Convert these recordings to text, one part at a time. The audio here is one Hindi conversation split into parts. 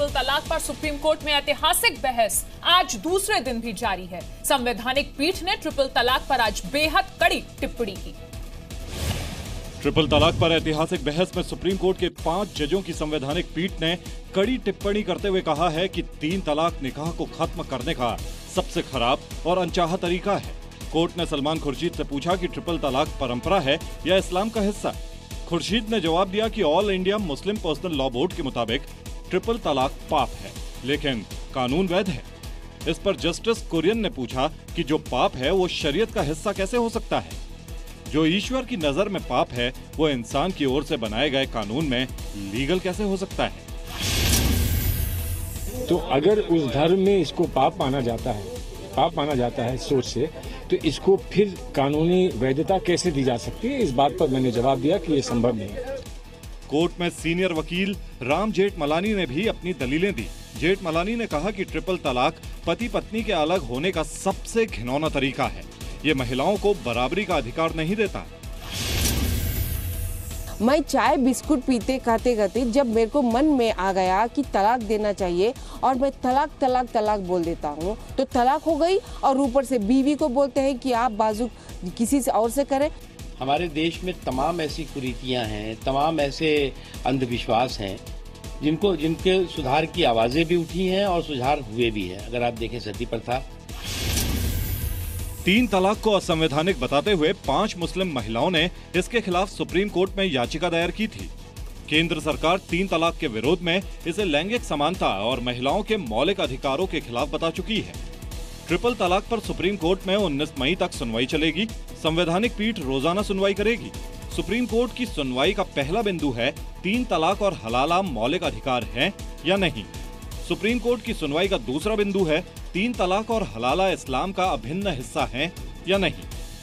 तलाक पर सुप्रीम कोर्ट में ऐतिहासिक बहस आज दूसरे दिन भी जारी है। संवैधानिक पीठ ने ट्रिपल तलाक पर आज बेहद कड़ी टिप्पणी की। ट्रिपल तलाक पर ऐतिहासिक बहस में सुप्रीम कोर्ट के 5 जजों की संवैधानिक पीठ ने कड़ी टिप्पणी करते हुए कहा है कि 3 तलाक निकाह को खत्म करने का सबसे खराब और अनचाहा तरीका है। कोर्ट ने सलमान खुर्शीद से पूछा कि ट्रिपल तलाक परंपरा है या इस्लाम का हिस्सा। खुर्शीद ने जवाब दिया कि all India Muslim personal law board के मुताबिक ट्रिपल तलाक पाप है, लेकिन कानून वैध है। इस पर जस्टिस कुरियन ने पूछा कि जो पाप है वो शरीयत का हिस्सा कैसे हो सकता है। जो ईश्वर की नजर में पाप है वो इंसान की ओर से बनाए गए कानून में लीगल कैसे हो सकता है। तो अगर उस धर्म में इसको पाप माना जाता है सोच से, तो इसको फिर कानूनी वैधता कैसे दी जा सकती है। इस बात पर मैंने जवाब दिया कि ये संभव नहीं है। कोर्ट में सीनियर वकील राम जेठमलानी ने भी अपनी दलीलें दी। जेठमलानी ने कहा कि ट्रिपल तलाक पति पत्नी के अलग होने का सबसे घिनौना तरीका है। ये महिलाओं को बराबरी का अधिकार नहीं देता। मैं चाय बिस्कुट पीते खाते खाते जब मेरे को मन में आ गया कि तलाक देना चाहिए और मैं तलाक तलाक तलाक बोल देता हूँ, तो तलाक हो गई। और ऊपर से बीवी को बोलते हैं कि आप बाजू किसी से और से करें। हमारे देश में तमाम ऐसी कुरीतियां हैं, तमाम ऐसे अंधविश्वास हैं जिनके सुधार की आवाजें भी उठी हैं और सुधार हुए भी हैं। अगर आप देखें सती प्रथा। 3 तलाक को असंवैधानिक बताते हुए 5 मुस्लिम महिलाओं ने इसके खिलाफ सुप्रीम कोर्ट में याचिका दायर की थी। केंद्र सरकार 3 तलाक के विरोध में इसे लैंगिक समानता और महिलाओं के मौलिक अधिकारों के खिलाफ बता चुकी है। ट्रिपल तलाक पर सुप्रीम कोर्ट में 19 मई तक सुनवाई चलेगी। संवैधानिक पीठ रोजाना सुनवाई करेगी। सुप्रीम कोर्ट की सुनवाई का पहला बिंदु है 3 तलाक और हलाला मौलिक अधिकार हैं या नहीं। सुप्रीम कोर्ट की सुनवाई का दूसरा बिंदु है 3 तलाक और हलाला इस्लाम का अभिन्न हिस्सा है या नहीं।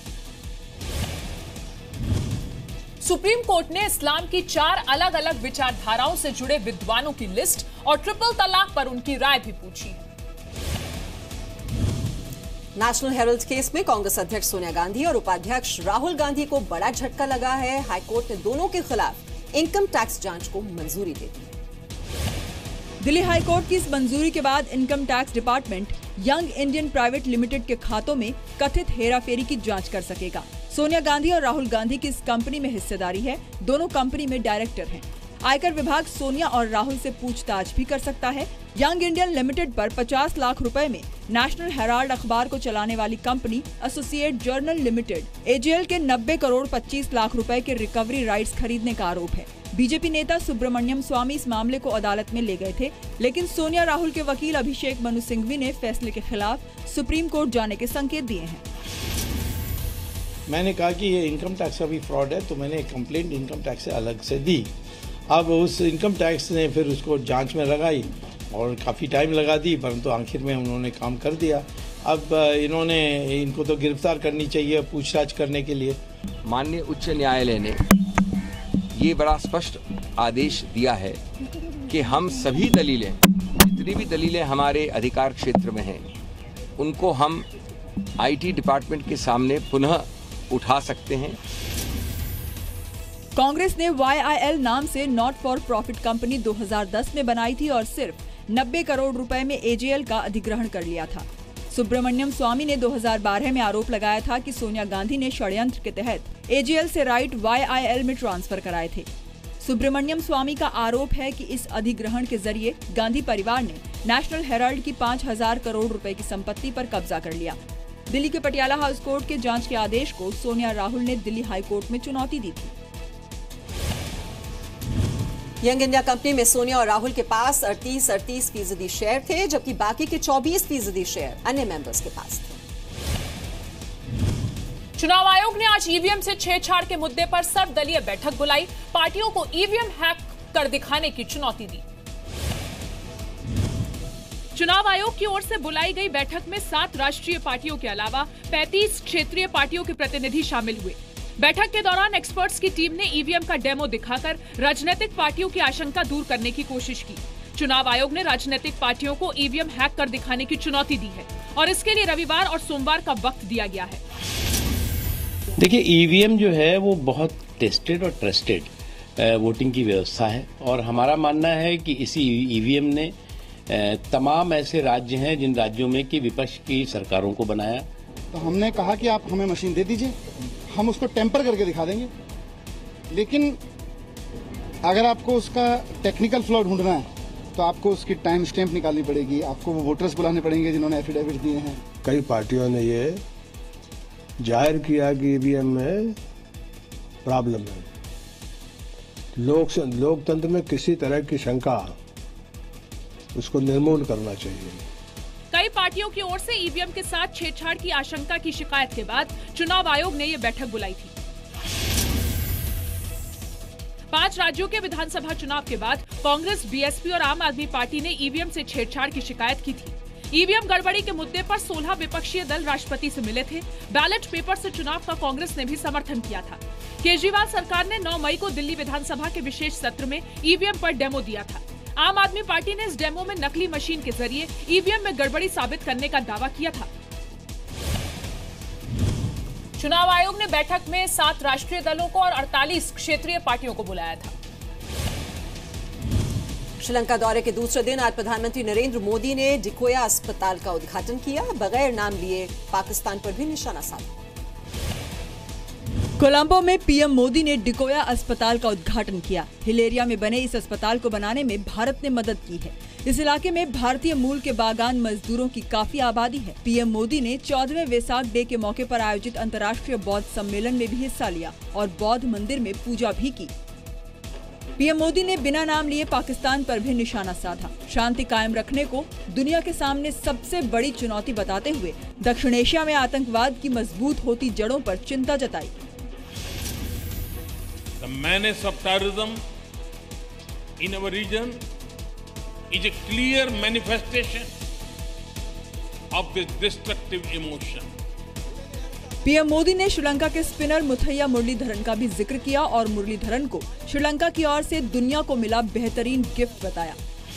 सुप्रीम कोर्ट ने इस्लाम की 4 अलग अलग विचारधाराओं से जुड़े विद्वानों की लिस्ट और ट्रिपल तलाक पर उनकी राय भी पूछी। नेशनल हेराल्ड केस में कांग्रेस अध्यक्ष सोनिया गांधी और उपाध्यक्ष राहुल गांधी को बड़ा झटका लगा है। हाईकोर्ट ने दोनों के खिलाफ इनकम टैक्स जांच को मंजूरी दे दी। दिल्ली हाईकोर्ट की इस मंजूरी के बाद income tax department Young Indian private limited के खातों में कथित हेराफेरी की जांच कर सकेगा। सोनिया गांधी और राहुल गांधी की इस कंपनी में हिस्सेदारी है। दोनों कंपनी में डायरेक्टर हैं। आयकर विभाग सोनिया और राहुल से पूछताछ भी कर सकता है। यंग इंडियन लिमिटेड पर 50 लाख रुपए में नेशनल हेराल्ड अखबार को चलाने वाली company associate journal limited AJL के 90 करोड़ 25 लाख रुपए के रिकवरी राइट्स खरीदने का आरोप है। बीजेपी नेता सुब्रमण्यम स्वामी इस मामले को अदालत में ले गए थे, लेकिन सोनिया राहुल के वकील अभिषेक मनु सिंघवी ने फैसले के खिलाफ सुप्रीम कोर्ट जाने के संकेत दिए हैं। मैंने कहा कि ये इनकम टैक्स का भी फ्रॉड है, तो मैंने एक कंप्लेंट इनकम टैक्स से अलग से दी। अब उस इनकम टैक्स ने फिर उसको जांच में लगाई और काफ़ी टाइम लगा दी, परंतु आखिर में उन्होंने काम कर दिया। अब इनको तो गिरफ्तार करनी चाहिए पूछताछ करने के लिए। माननीय उच्च न्यायालय ने ये बड़ा स्पष्ट आदेश दिया है कि हम सभी दलीलें, जितनी भी दलीलें हमारे अधिकार क्षेत्र में हैं, उनको हम आईटी डिपार्टमेंट के सामने पुनः उठा सकते हैं। कांग्रेस ने YIL नाम से नॉट फॉर प्रॉफिट कंपनी 2010 में बनाई थी और सिर्फ 90 करोड़ रुपए में AJL का अधिग्रहण कर लिया था। सुब्रमण्यम स्वामी ने 2012 में आरोप लगाया था कि सोनिया गांधी ने षड्यंत्र के तहत AJL से राइट YIL में ट्रांसफर कराए थे। सुब्रमण्यम स्वामी का आरोप है कि इस अधिग्रहण के जरिए गांधी परिवार ने नेशनल हेराल्ड की 5000 करोड़ रुपए की संपत्ति पर कब्जा कर लिया। दिल्ली के पटियाला हाउस कोर्ट के जांच के आदेश को सोनिया राहुल ने दिल्ली हाई कोर्ट में चुनौती दी थी। यंग इंडिया कंपनी में सोनिया और राहुल के पास 38% शेयर थे, जबकि बाकी के 24% शेयर अन्य मेंबर्स के पास थे। चुनाव आयोग ने आज ईवीएम से छेड़छाड़ के मुद्दे पर सर्वदलीय बैठक बुलाई। पार्टियों को ईवीएम हैक कर दिखाने की चुनौती दी। चुनाव आयोग की ओर से बुलाई गई बैठक में 7 राष्ट्रीय पार्टियों के अलावा 35 क्षेत्रीय पार्टियों के प्रतिनिधि शामिल हुए। बैठक के दौरान एक्सपर्ट्स की टीम ने ईवीएम का डेमो दिखाकर राजनीतिक पार्टियों की आशंका दूर करने की कोशिश की। चुनाव आयोग ने राजनीतिक पार्टियों को ईवीएम हैक कर दिखाने की चुनौती दी है और इसके लिए रविवार और सोमवार का वक्त दिया गया है। देखिए, ईवीएम जो है वो बहुत टेस्टेड और ट्रस्टेड वोटिंग की व्यवस्था है और हमारा मानना है कि इसी ईवीएम ने तमाम ऐसे राज्य हैं जिन राज्यों में कि विपक्ष की सरकारों को बनाया। तो हमने कहा कि आप हमें मशीन दे दीजिए, हम उसको टेम्पर करके दिखा देंगे, लेकिन अगर आपको उसका टेक्निकल फ्लॉ ढूंढना है तो आपको उसकी टाइम स्टैम्प निकालनी पड़ेगी, आपको वो वोटर्स बुलाने पड़ेंगे जिन्होंने एफिडेविट दिए हैं। कई पार्टियों ने ये जाहिर किया कि ईवीएम में प्रॉब्लम है। लोकतंत्र में किसी तरह की शंका उसको निर्मूल करना चाहिए। कई पार्टियों की ओर से ईवीएम के साथ छेड़छाड़ की आशंका की शिकायत के बाद चुनाव आयोग ने ये बैठक बुलाई थी। 5 राज्यों के विधानसभा चुनाव के बाद कांग्रेस, बीएसपी और आम आदमी पार्टी ने ईवीएम से छेड़छाड़ की शिकायत की थी। ईवीएम गड़बड़ी के मुद्दे पर 16 विपक्षीय दल राष्ट्रपति से मिले थे। बैलेट पेपर से चुनाव का कांग्रेस ने भी समर्थन किया था। केजरीवाल सरकार ने 9 मई को दिल्ली विधानसभा के विशेष सत्र में ईवीएम पर डेमो दिया था। आम आदमी पार्टी ने इस डेमो में नकली मशीन के जरिए ईवीएम में गड़बड़ी साबित करने का दावा किया था। चुनाव आयोग ने बैठक में 7 राष्ट्रीय दलों को और 48 क्षेत्रीय पार्टियों को बुलाया था। श्रीलंका दौरे के दूसरे दिन आज प्रधानमंत्री नरेंद्र मोदी ने डिकोया अस्पताल का उद्घाटन किया। बगैर नाम लिए पाकिस्तान पर भी निशाना साधा। कोलंबो में पीएम मोदी ने डिकोया अस्पताल का उद्घाटन किया। हिलेरिया में बने इस अस्पताल को बनाने में भारत ने मदद की है। इस इलाके में भारतीय मूल के बागान मजदूरों की काफी आबादी है। पीएम मोदी ने 14वें वेसाक डे के मौके पर आयोजित अंतर्राष्ट्रीय बौद्ध सम्मेलन में भी हिस्सा लिया और बौद्ध मंदिर में पूजा भी की। पीएम मोदी ने बिना नाम लिए पाकिस्तान पर भी निशाना साधा। शांति कायम रखने को दुनिया के सामने सबसे बड़ी चुनौती बताते हुए दक्षिण एशिया में आतंकवाद की मजबूत होती जड़ों पर चिंता जताई। The menace of terrorism in our region is a clear manifestation of this destructive emotion. PM Modi ने श्रीलंका के स्पिनर मुथैया मुरलीधरन का भी जिक्र किया और मुरलीधरन को श्रीलंका की ओर से दुनिया को मिला बेहतरीन गिफ्ट बताया।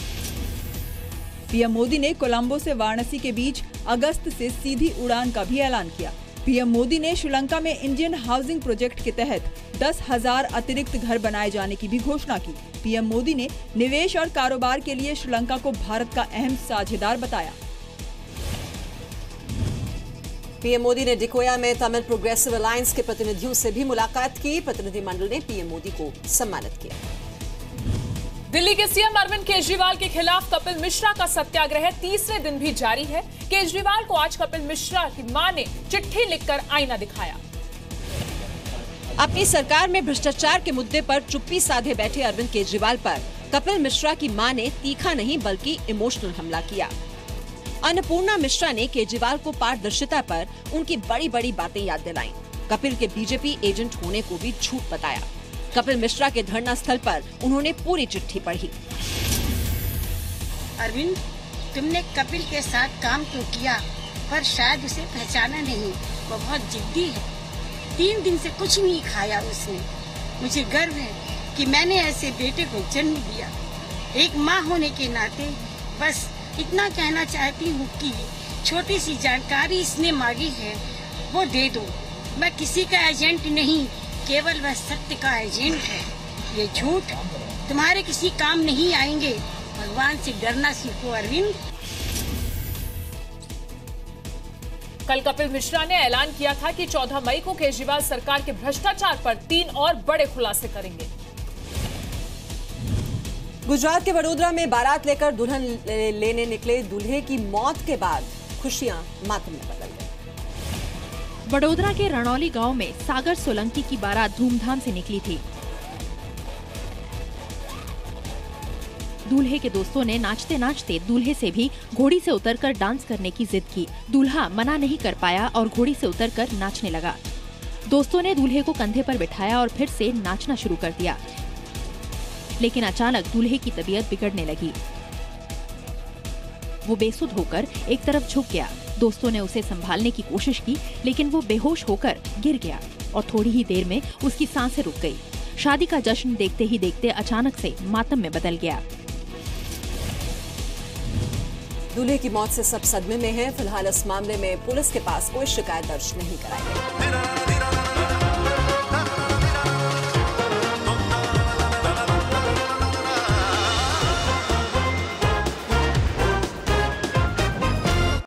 पीएम मोदी ने कोलंबो से वाराणसी के बीच अगस्त से सीधी उड़ान का भी ऐलान किया। पीएम मोदी ने श्रीलंका में इंडियन हाउसिंग प्रोजेक्ट के तहत 10,000 अतिरिक्त घर बनाए जाने की भी घोषणा की। पीएम मोदी ने निवेश और कारोबार के लिए श्रीलंका को भारत का अहम साझेदार बताया। पीएम मोदी ने डिकोया में तमिल प्रोग्रेसिव अलायंस के प्रतिनिधियों से भी मुलाकात की। प्रतिनिधिमंडल ने पीएम मोदी को सम्मानित किया। दिल्ली के सीएम अरविंद केजरीवाल के खिलाफ कपिल मिश्रा का सत्याग्रह तीसरे दिन भी जारी है। केजरीवाल को आज कपिल मिश्रा की मां ने चिट्ठी लिखकर आईना दिखाया। अपनी सरकार में भ्रष्टाचार के मुद्दे पर चुप्पी साधे बैठे अरविंद केजरीवाल पर कपिल मिश्रा की मां ने तीखा नहीं बल्कि इमोशनल हमला किया। अन्नपूर्णा मिश्रा ने केजरीवाल को पारदर्शिता पर उनकी बड़ी बड़ी बातें याद दिलाईं। कपिल के बीजेपी एजेंट होने को भी झूठ बताया। कपिल मिश्रा के धरना स्थल पर उन्होंने पूरी चिट्ठी पढ़ी। अरविंद, तुमने कपिल के साथ काम तो किया, पर शायद उसे पहचाना नहीं। वो बहुत जिद्दी है। 3 दिन से कुछ नहीं खाया उसने। मुझे गर्व है कि मैंने ऐसे बेटे को जन्म दिया। एक माँ होने के नाते बस इतना कहना चाहती हूँ कि छोटी सी जानकारी इसने मांगी है, वो दे दो। मैं किसी का एजेंट नहीं, केवल वह सत्य का एजेंट है। ये झूठ तुम्हारे किसी काम नहीं आएंगे। भगवान से डरना सीखो अरविंद। कल कपिल मिश्रा ने ऐलान किया था कि 14 मई को केजरीवाल सरकार के भ्रष्टाचार पर 3 और बड़े खुलासे करेंगे। गुजरात के वडोदरा में बारात लेकर दुल्हन लेने निकले दूल्हे की मौत के बाद खुशियां मातम में बदल गई। वडोदरा के रणौली गांव में सागर सोलंकी की बारात धूमधाम से निकली थी। दूल्हे के दोस्तों ने नाचते नाचते दूल्हे से भी घोड़ी से उतरकर डांस करने की जिद की। दूल्हा मना नहीं कर पाया और घोड़ी से उतरकर नाचने लगा। दोस्तों ने दूल्हे को कंधे पर बिठाया और फिर से नाचना शुरू कर दिया, लेकिन अचानक दूल्हे की तबीयत बिगड़ने लगी। वो बेसुध होकर एक तरफ झुक गया। दोस्तों ने उसे संभालने की कोशिश की, लेकिन वो बेहोश होकर गिर गया और थोड़ी ही देर में उसकी सांसें रुक गई। शादी का जश्न देखते ही देखते अचानक से मातम में बदल गया। दूल्हे की मौत से सब सदमे में हैं। फिलहाल इस मामले में पुलिस के पास कोई शिकायत दर्ज नहीं कराई गई।